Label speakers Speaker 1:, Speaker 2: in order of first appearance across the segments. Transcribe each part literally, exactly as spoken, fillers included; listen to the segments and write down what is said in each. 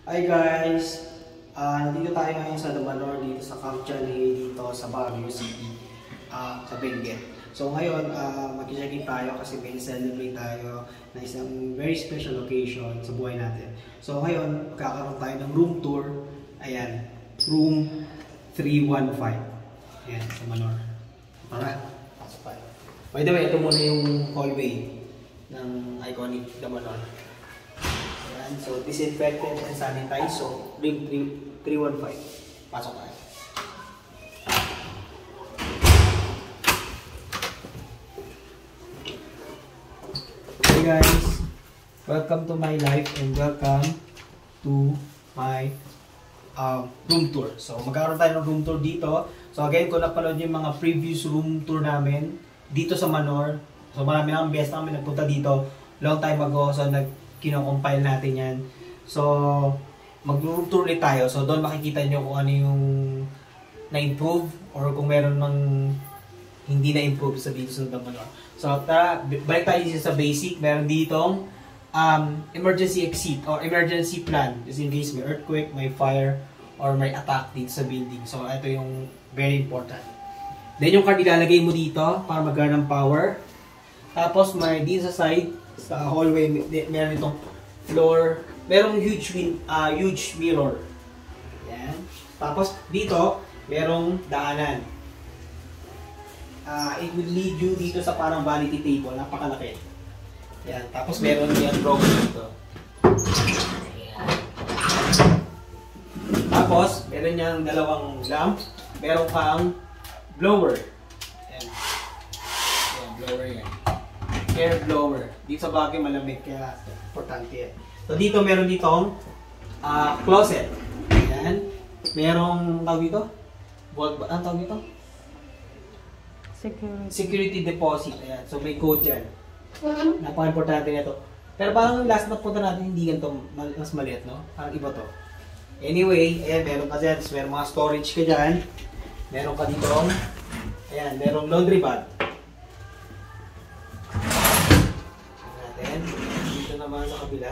Speaker 1: Hi guys! Uh, nandito tayo ngayon sa Lumanor, dito sa Camp Johnny, dito sa Baguio City, uh, sa Benguet. So ngayon, uh, mag-check-in tayo kasi may celebrate tayo na isang very special occasion sa buhay natin. So ngayon, magkakaroon tayo ng room tour. Ayan, room three one five. Ayan, sa Manor. Tara, pasok tayo. By the way, ito muna yung hallway ng iconic The Manor. So, disinfected and sanitized. So, room three one five. Pasok tayo. Hey guys! Welcome to my life and welcome to my um, room tour. So, magkakaroon tayo ng room tour dito. So, again, kung napanood yung mga previous room tour namin dito sa Manor. So, marami na ang best namin nagpunta dito long time ago. So, nag kino-compile natin yan. So, mag-room tour ulit tayo. So, doon makikita nyo kung ano yung na-improve or kung meron mang hindi na-improve sa dito sa Manor. So, tara, balik tayo sa basic. Meron ditong um, emergency exit or emergency plan. Just in case may earthquake, may fire, or may attack dito sa building. So, ito yung very important. Then, yung card ilalagay mo dito para magkaroon ng power. Tapos, may dito sa side, sa hallway, meron itong floor, merong huge win, uh, huge mirror. Yan. Tapos dito, merong daanan. Uh, it will lead you dito sa parang vanity table, napakalaki. Yan. Tapos meron yung drawer dito. Yan. Tapos, meron niyang dalawang lamp, meron kang blower. Yan. Yan, blower yan. Air blower. Dito sa Baguio malamig kaya importante yan. So dito meron ditong uh, closet. Ayan. Merong tawag dito? Vault ba? Ang tawag dito?
Speaker 2: Security.
Speaker 1: Security deposit. Ayan. So may code dyan. Napaka-importante nito. Pero parang last na punta natin hindi ganito mas maliit, no? Parang iba to. Anyway, ayan, meron ka dyan. Meron mga storage ka dyan. Meron ka ditong ayan, merong laundry pad. Dito naman sa kabila.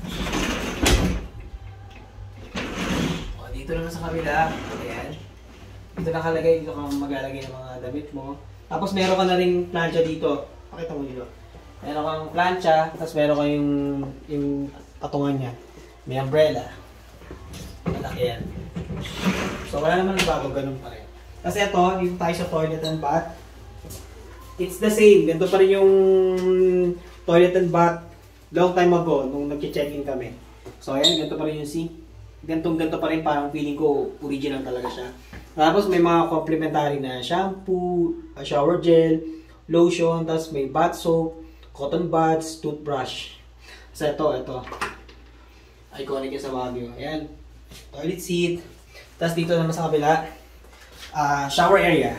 Speaker 1: O, dito naman sa kabila. Ayan. Dito nakalagay. Dito kang maglalagay ng mga damit mo. Tapos meron ka na rin plancha dito. Pakita mo dito. Meron kang plancha. Tapos meron ka yung, yung patungan niya. May umbrella. Malaki yan. So wala naman bago. Ganun pa rin. Kasi ito, dito tayo sa toilet and bath. It's the same. Ganito pa rin yung toilet and bath long time ago nung nag-check-in kami. So ayan, ganito pa rin yung sink. Gantong ganito pa rin, parang feeling ko original talaga siya. Tapos may mga complementary na shampoo, shower gel, lotion, tapos may bath soap, cotton buds, toothbrush. So ito, ito. Iconic yung sa Baguio. Ayan, toilet seat. Tapos dito naman sa kabila, uh, shower area.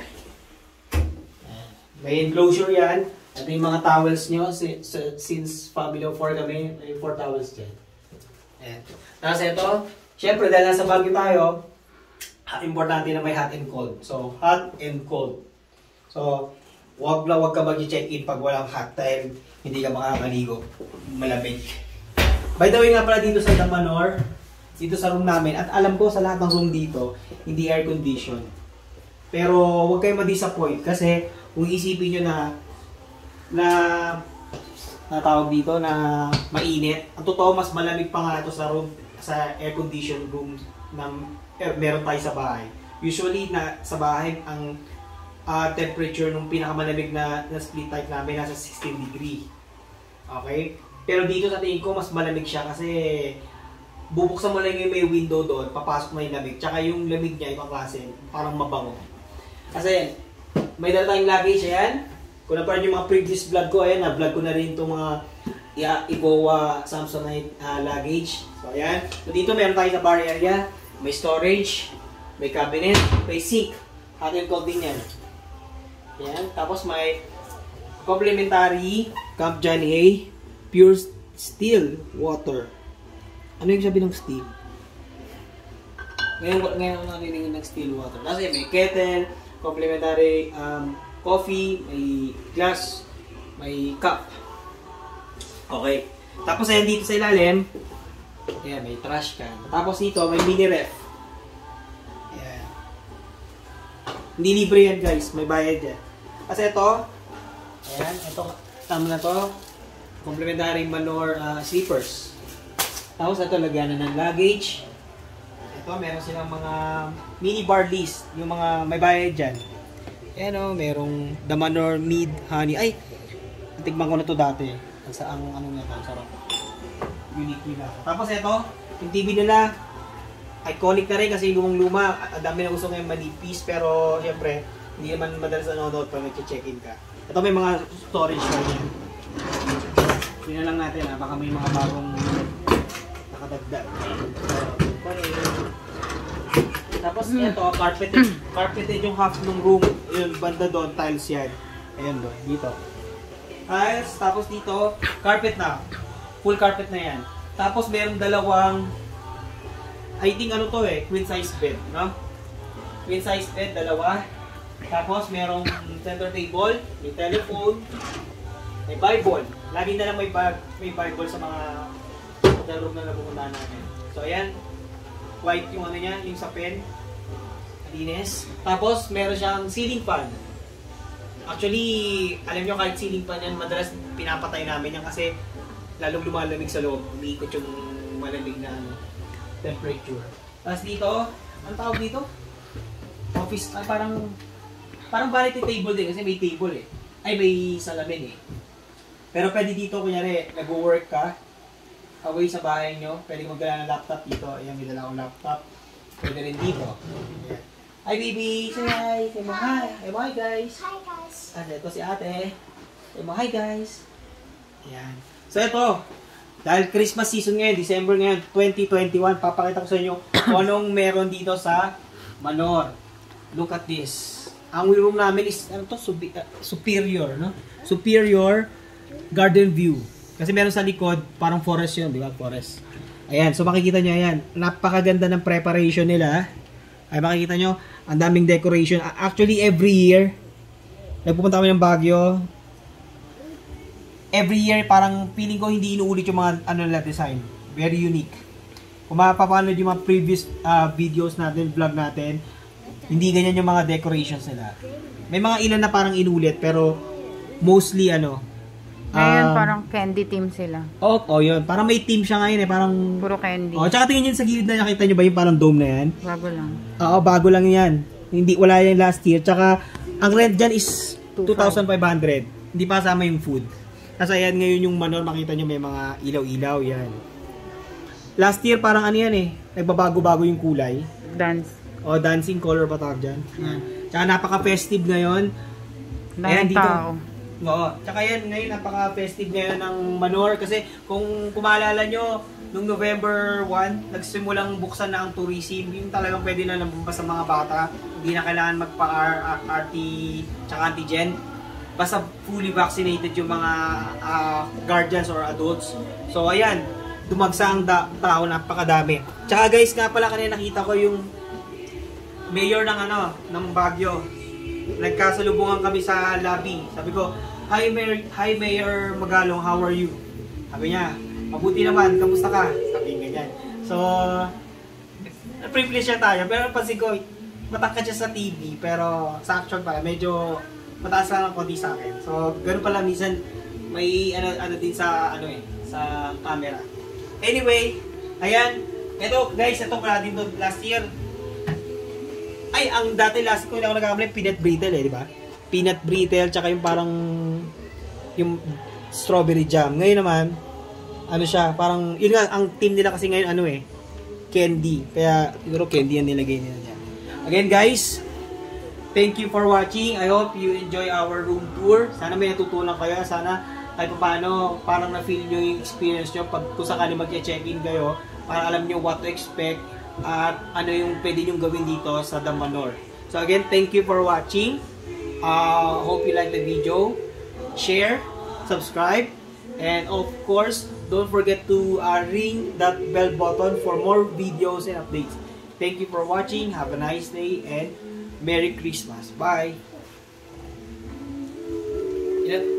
Speaker 1: May enclosure yan. Ito yung mga towels nyo. Since family of four kami, may four towels dyan. Ayan. Tapos ito, syempre dahil nasa Baguio tayo, importante na may hot and cold. So, hot and cold. So, wag na wag ka mag-check-in pag walang hot time, hindi ka makakaligo. Malamig. By the way nga pala dito sa The Manor, dito sa room namin, at alam ko sa lahat ng room dito, hindi air condition. Pero wag kayo ma-disappoint kasi kung isipin nyo na na natawag dito na mainit. Ang totoo, mas malamig pa nga ito sa room, sa air condition room ng er, meron tayo sa bahay. Usually na sa bahay ang uh, temperature ng pinakamalamig na, na split type namin nasa sixteen degree. Okay? Pero dito sa tingin ko mas malamig siya kasi bubuksan mo lang yung may window doon, papasok na yung lamig. Tsaka yung lamig niya ibang klase, parang mabango. Kasi may dala tayong luggage, ayan. Kung naparan yung mga previous vlog ko, ayan, na-vlog ko na rin itong mga yeah, Evoa Samsonite uh, luggage. So, ayan. So, dito meron tayo sa bar area. May storage, may cabinet, may sink. Hot and cold din yan. Ayan. Tapos may complimentary Camp Johnny pure still water. Ano yung sabi ng still? Ngayon, ngayon ako nakinig ng still water. Kasi may kettle, complimentary um, coffee, may glass, may cup. Okay. Tapos ayan dito sa ilalim, Ayan, may trash can. Tapos dito, may mini ref. Ayan. Hindi libre yan guys, may bayad yan. Kasi ito, ayan, ito, tama na to. Complementary manure uh, sleepers. Tapos ito, lagyan na ng luggage. Ito, meron silang mga mini bar list. Yung mga may bayad dyan. Ayan o, merong the manure mid honey. Ay, natigman ko na to dati. Ang saang ano nga ito, sarap. Unique nila. Tapos ito, yung T V nila, iconic na rin kasi lumang-luma. Ang dami na gusto ngayon manipis, pero syempre, hindi naman madalas nanonood pag nag-check-in ka. Ito may mga storage na yan. Tingnan lang natin ha, baka may mga bagong nakadagdag. Tapos ito, carpeted, carpeted yung half ng room, yung banda doon, tiles yan. Ayan doon, dito. Tiles, tapos dito, carpet na. Full carpet na yan. Tapos merong dalawang, I think ano to eh, queen size bed, no? Queen size bed, dalawa. Tapos merong center table, may telephone, may Bible. Lagi na lang may, bag, may Bible sa mga hotel room na napupuntahan natin. So ayan, white yung ano niya, yung sa pen. Linis. Tapos meron siyang ceiling fan. Actually, alam nyo kahit ceiling fan yan, madalas pinapatay namin yan kasi lalong lumalamig sa loob. Umiikot yung malamig na ano, temperature. Tapos dito, ano tawag dito? Office, ay parang parang vanity table din kasi may table eh. Ay, may salamin eh. Pero pwede dito, kunyari, nag-work ka, away sa bahay nyo, pwede magdala ng laptop dito. Ayan, may dala akong laptop. Pwede rin dito. Ayan. Hi, baby! Say hi! Say mo hi! Say mo hi, guys!
Speaker 2: Hi, guys!
Speaker 1: Ah, ito si ate. Say mo hi, guys! Ayan. So, ito. Dahil Christmas season ngayon, December ngayon, twenty twenty-one, papakita ko sa inyo kung anong meron dito sa Manor. Look at this. Ang room namin is, ano to? Subi, uh, superior, no? Superior garden view. Kasi meron sa likod, parang forest yun, di ba? Forest. Ayan, so makikita nyo, ayan. Napakaganda ng preparation nila. Ay, makikita nyo, ang daming decoration. Actually, every year, nagpupunta kami ng Baguio. Every year, parang feeling ko hindi inuulit yung mga ano nila design. Very unique. Kung mapapanood yung mga previous uh, videos natin, vlog natin, hindi ganyan yung mga decorations nila. May mga ilan na parang inulit, pero mostly ano,
Speaker 3: ngayon,
Speaker 1: um,
Speaker 3: parang candy team sila.
Speaker 1: Oh, oh, yun. Parang may team siya ngayon eh. Parang
Speaker 3: puro candy.
Speaker 1: Oh, tsaka tingin yun sa gilid na nakita nyo ba yung parang dome na yan?
Speaker 3: Bago lang.
Speaker 1: Oo, bago lang yan. Hindi, wala yan last year. Tsaka, ang rent dyan is two thousand five hundred. Hindi pa kasama yung food. Kasi ayan ngayon yung Manor, makita nyo may mga ilaw-ilaw yan. Last year parang ano yan eh. Nagbabago-bago yung kulay.
Speaker 3: Dance.
Speaker 1: O, dancing color pa tawag dyan. Yan. Tsaka napaka-festive ngayon. Ayan dito.
Speaker 3: Tao.
Speaker 1: Oo. Tsaka yan, ngayon napaka-festive ngayon ng Manor kasi kung kumaalala nyo, nung November first, nagsimulang buksan na ang tourism. Yung talagang pwede na lumabas sa mga bata. Hindi na kailangan magpa-R T tsaka antigen. Basta fully vaccinated yung mga uh, guardians or adults. So ayan, dumagsa ang da tao, napakadami. Tsaka guys, nga pala kanina nakita ko yung mayor ng ano, ng Baguio. Nagkasalubungan kami sa lobby. Sabi ko, Hi Mayor, hi Mayor Magalong, how are you? Sabi niya, mabuti naman, kamusta ka? Sabi niya ganyan. So, na-privilege siya tayo. Pero pansin ko, matangkad siya sa T V, pero sa actual pala, medyo mataas lang ang konti sa akin. So, ganun pala minsan, may ano, ano din sa, ano eh, sa camera. Anyway, ayan, eto guys, ito pala din doon last year. Ay, ang dati last ko, hindi ako nagkakamali, peanut brittle eh, di ba? Peanut brittle, tsaka yung parang, yung strawberry jam. Ngayon naman, ano siya, parang, yun nga, ang team nila kasi ngayon, ano eh, candy. Kaya, siguro candy yan nilagay nila dyan. Again guys, thank you for watching. I hope you enjoy our room tour. Sana may natutunan kayo. Sana kahit paano, parang na-feel nyo yung experience nyo pag kung sakali mag-check-in kayo, para alam nyo what to expect at ano yung pwede nyo gawin dito sa The Manor. So again, thank you for watching. Uh, hope you like the video. Share, subscribe, and of course, don't forget to uh, ring that bell button for more videos and updates. Thank you for watching. Have a nice day and Merry Christmas. Bye!